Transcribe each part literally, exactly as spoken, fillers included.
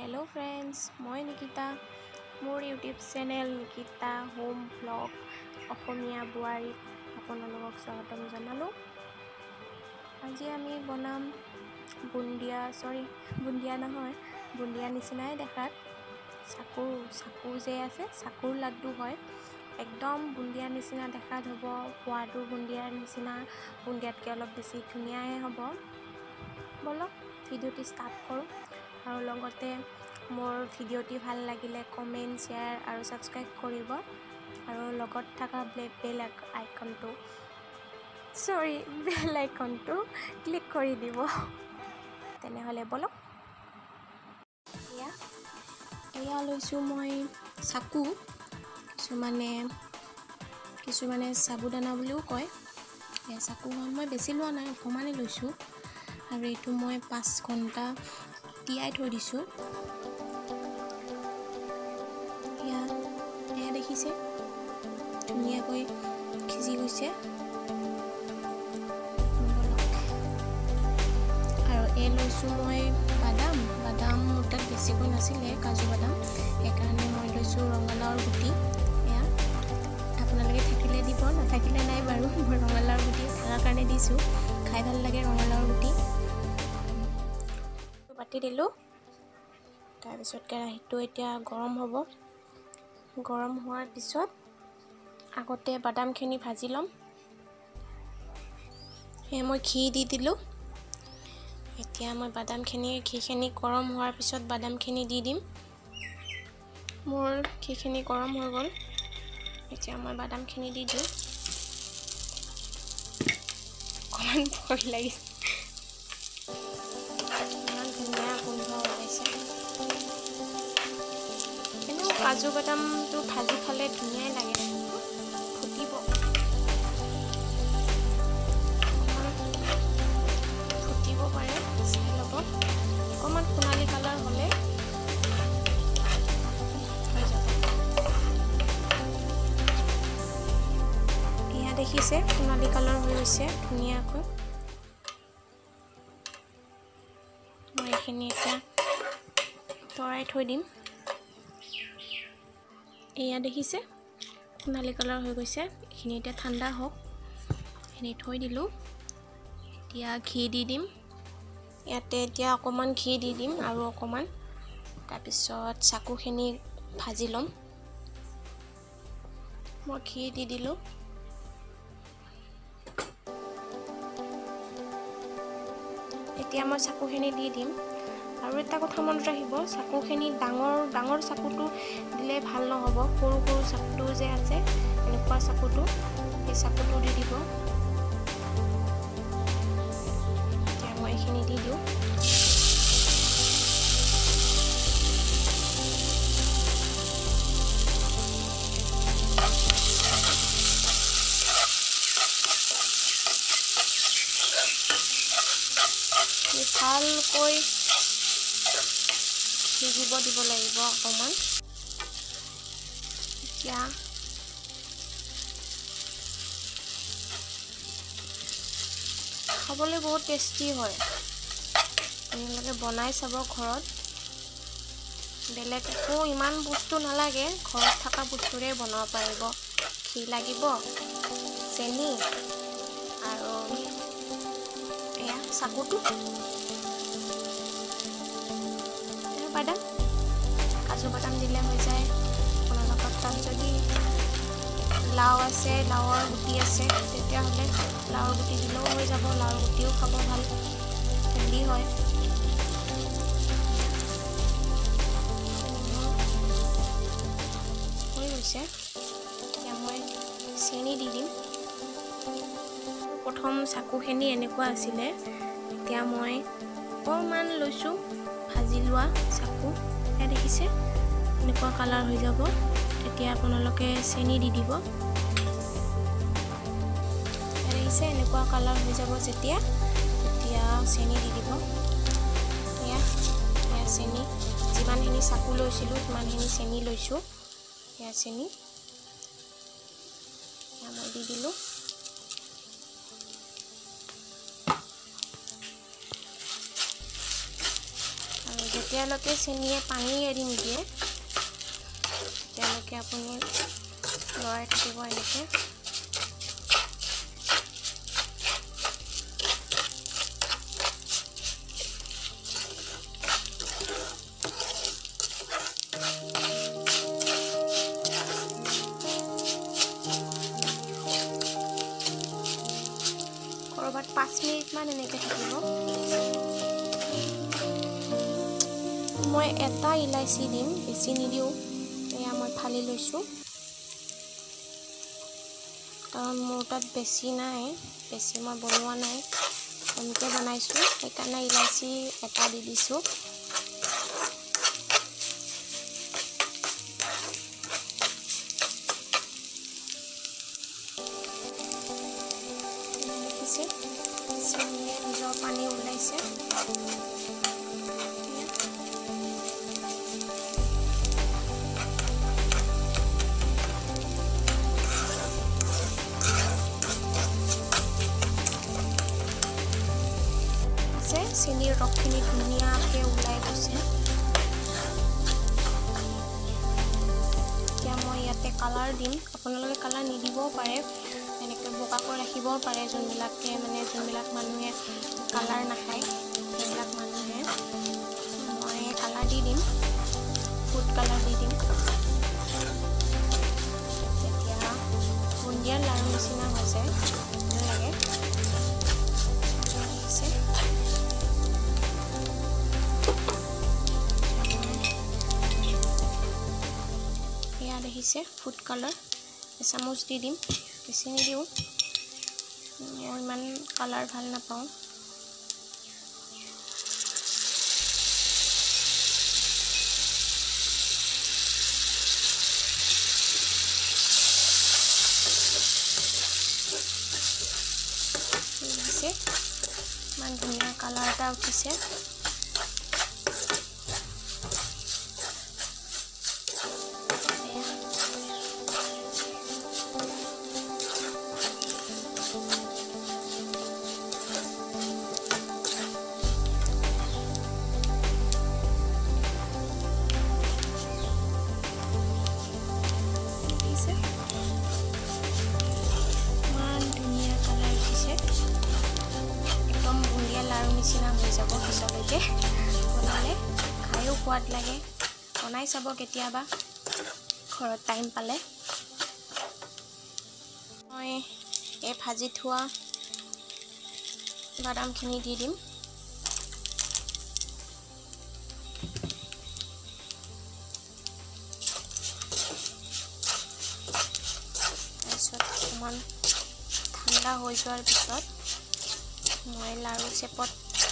Hello friends, মই নিকিতা মোৰ YouTube channel Nikita home blog Assamese বুৱাৰীত আপোনালোকক স্বাগতম জনালো। আজি আমি বনাম বুন্দিয়া সৰি বুন্দিয়া নহয় বুন্দিয়া নিচিনাই দেখাত চাকু চাকু যে আছে চাকুৰ লাড্ডু হয় একদম বুন্দিয়া নিচিনা দেখাত হ'ব। সোৱাদো বুন্দিয়াৰ নিচিনা বুন্দিয়াতকৈ অলপ বেছি ধুনীয়াই হ'ব। বলক ভিডিঅ'টি ষ্টাৰ্ট কৰোঁ। আৰু লগতে মোৰ ভিডিঅ'টি ভাল লাগিলে কমেণ্ট শ্বেয়াৰ আৰু ছাবস্ক্ৰাইব কৰিব আৰু লগত থকা বেল আইকনটো সৰি বেল আইকনটো ক্লিক কৰি দিব। তেনেহ'লে বলক এয়া এয়া লৈছোঁ মই চাকু, কিছুমানে কিছুমানে সাবুদানা বুলিও কয়। এয়া চাকু মই বেছি লোৱা নাই, অকণমানেই লৈছোঁ আৰু এইটো মই পাঁচ ঘণ্টা তিয়াই থৈ দিছোঁ। এয়া এয়া দেখিছে ধুনীয়াকৈ সিজি গৈছে। আৰু এই লৈছোঁ মই বাদাম বাদাম মোৰ তাত বেছিকৈ নাছিলে, কাজু বাদাম, সেইকাৰণে মই লৈছোঁ ৰঙালাওৰ গুটি। এয়া আপোনালোকে থাকিলে দিব, নাথাকিলে নাই বাৰু। মই ৰঙালাওৰ গুটি থকাৰ কাৰণে দিছোঁ, খাই ভাল লাগে ৰঙালাওৰ গুটি। পাতি দিলোঁ, তাৰপিছত কেৰাহীটো এতিয়া গৰম হ'ব। গৰম হোৱাৰ পিছত আগতে বাদামখিনি ভাজি ল'ম। সেয়ে মই ঘি দি দিলোঁ। এতিয়া মই বাদামখিনি ঘিখিনি গৰম হোৱাৰ পিছত বাদামখিনি দি দিম। মোৰ ঘিখিনি গৰম হৈ গ'ল, এতিয়া মই বাদামখিনি দি দিওঁ। অকণমান ভয় লাগিছে, কাজু বাদামটো ভাজি খালে ধুনীয়াই লাগে, ফুটিব ফুটিব পাৰে, চাই ল'ব। অকণমান সোণালী কালাৰ হ'লে হৈ যাব। এয়া দেখিছে সোণালী কালাৰ হৈ গৈছে ধুনীয়াকৈ। মই এইখিনি এতিয়া তৰাই থৈ দিম। এয়া দেখিছে সোণালী কালাৰ হৈ গৈছে। এইখিনি এতিয়া ঠাণ্ডা হওক, এইখিনি থৈ দিলোঁ। এতিয়া ঘি দি দিম ইয়াতে, এতিয়া অকণমান ঘি দি দিম আৰু অকণমান, তাৰপিছত চাকুখিনি ভাজি ল'ম। মই ঘি দি দিলোঁ। এতিয়া মই চাকুখিনি দি দিম। আৰু এটা কথা মনত ৰাখিব, চাকুখিনি ডাঙৰ ডাঙৰ চাকুটো দিলে ভাল নহ'ব। সৰু সৰু চাকুটো যে আছে এনেকুৱা চাকুটো, সেই চাকুটো দি দিব। এতিয়া মই এইখিনি দি দিওঁ। ভালকৈ সিজিব দিব লাগিব অকণমান। এতিয়া খাবলৈ বহুত টেষ্টি হয়, আপোনালোকে বনাই চাব ঘৰত। বেলেগ একো ইমান বস্তু নালাগে, ঘৰত থকা বস্তুৰে বনাব পাৰিব। ঘি লাগিব, চেনি আৰু এয়া চাকুটো, বাদাম, কাজু বাদাম দিলে হৈ যায়। আপোনালোকৰ তাত যদি লাও আছে, লাওৰ গুটি আছে, তেতিয়াহ'লে লাওৰ গুটি দিলেও হৈ যাব। লাওৰ গুটিও খাব ভাল, হেল্ডি হয়। হৈ গৈছে, এতিয়া মই চেনি দি দিম। প্ৰথম চাকুখিনি এনেকুৱা আছিলে, এতিয়া মই অকণমান লৈছোঁ ভাজি লোৱা চাকু। এয়া দেখিছে এনেকুৱা কালাৰ হৈ যাব। তেতিয়া আপোনালোকে চেনি দি দিব। এয়া দেখিছে এনেকুৱা কালাৰ হৈ যাব যেতিয়া, তেতিয়া চেনি দি দিব। এয়া এয়া চেনি, যিমানখিনি চাকু লৈছিলোঁ সিমানখিনি চেনি লৈছোঁ। এয়া চেনি এয়া মই দি দিলোঁ। যেতিয়ালৈকে চেনিয়ে পানী এৰি নিদিয়ে তেতিয়ালৈকে আপুনি লৰাই থাকিব এনেকৈ। কৰবাত পাঁচ মিনিটমান এনেকৈ থাকিব। মই এটা ইলাচি দিম, বেছি নিদিওঁ। এয়া মই ফালি লৈছোঁ কাৰণ মোৰ তাত বেছি নাই, বেছি মই বনোৱা নাই, কমকৈ বনাইছোঁ, সেইকাৰণে ইলাচি এটা দি দিছোঁ। দেখিছে চেনিয়ে নিজৰ পানী ওলাইছে। চেনিৰ ৰসখিনি ধুনীয়াকৈ ওলাই গৈছে। এতিয়া মই ইয়াতে কালাৰ দিম। আপোনালোকে কালাৰ নিদিবও পাৰে, এনেকৈ বগাকৈ ৰাখিবও পাৰে। যোনবিলাকে মানে যোনবিলাক মানুহে কালাৰ নাখায় সেইবিলাক মানুহে মই কালাৰ দি দিম, ফুড কালাৰ দি দিম। তেতিয়া বুন্দিয়াৰ লাৰু নিচিনা হৈ যায়, ভাল লাগে। দেখিছে ফুড কালাৰ এচামুচ দি দিম, বেছি নিদিওঁ, মই ইমান কালাৰ ভাল নাপাওঁ। দেখিছে ইমান ধুনীয়া কালাৰ এটা উঠিছে। লাৰু নিচিনা হৈ যাব পিছলৈকে বনালে, খায়ো সোৱাদ লাগে। বনাই চাব কেতিয়াবা ঘৰত টাইম পালে। মই এই ভাজি থোৱা বাদামখিনি দি দিম। তাৰপিছত অকণমান ঠাণ্ডা হৈ যোৱাৰ পিছত মই লাৰু চেপত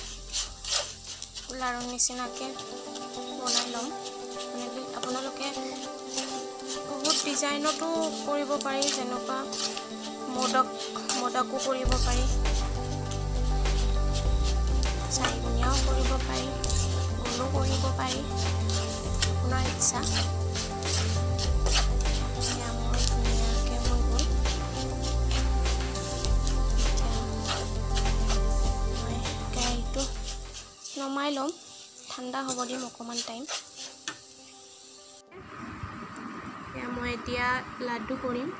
লাৰু নিচিনাকৈ বনাই ল'ম। আপোনালোকে বহুত ডিজাইনতো কৰিব পাৰি, যেনেকুৱা মোদক মোদকো কৰিব পাৰি, চাৰিগুণীয়াও কৰিব পাৰি, গোলো কৰিব পাৰি, আপোনাৰ ইচ্ছা। নমাই ল'ম, ঠাণ্ডা হ'ব দিম অকণমান টাইম। মই এতিয়া লাড্ডু কৰিম।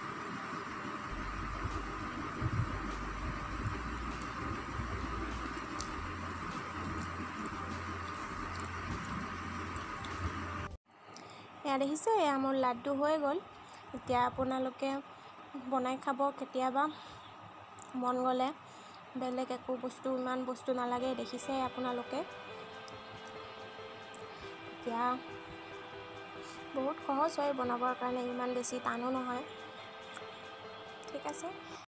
এয়া দেখিছে, এয়া মোৰ লাড্ডু হৈ গ'ল। এতিয়া আপোনালোকে বনাই খাব কেতিয়াবা মন গ'লে। বেলেগ একো বস্তু ইমান বস্তু নালাগে, দেখিছে আপোনালোকে। এতিয়া বহুত সহজ হয় বনাবৰ কাৰণে, ইমান বেছি টানো নহয়। ঠিক আছে।